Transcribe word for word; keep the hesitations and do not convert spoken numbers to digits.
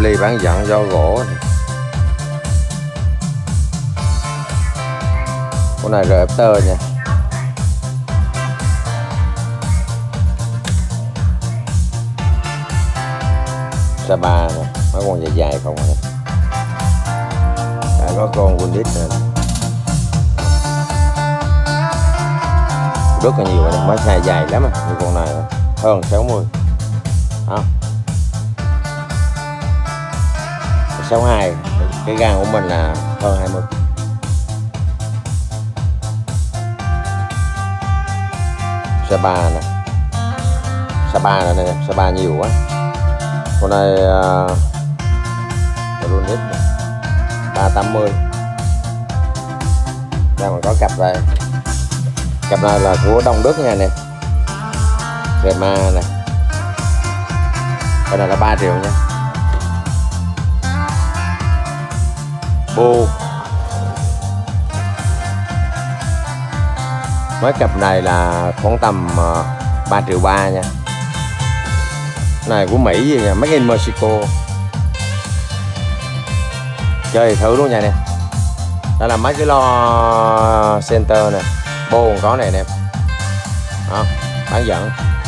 ly bán dẫn gió gỗ. Con này rờ ép tơ nha. Sapa nè, mấy con dài dài không nè. Đã có con Windit nè. Rất là nhiều này, máy xài dài lắm à. Như con này hơn sáu mươi. Không. sáu mươi hai, cái gan của mình là hơn hai mươi. Sapa nè. Sapa nè, nè, Sapa nhiều quá. Con này uh, Windit ba trăm tám mươi. Đây mà có cặp đây. Cặp này là của Đông Đức nha nè. Rema nè. Cái này là ba triệu nha. Bô. Mấy cặp này là khoảng tầm uh, ba triệu ba nha. Cái này của Mỹ gì nha, Made in Mexico. Chơi thử luôn nha nè. Đây là mấy cái lo center nè. Bô còn có này nè. Đó, bán dẫn.